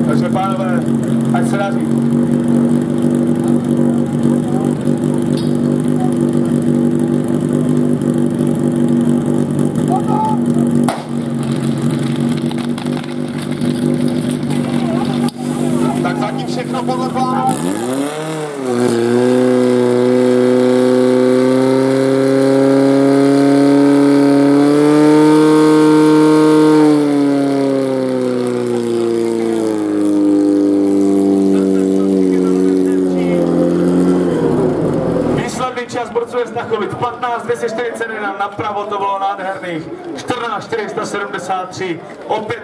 Takže pánové, ať se daří. Tak zatím všechno podle plánu. Čas borců Stachowicz 15 241, napravo to bylo nádherných 14 473, opět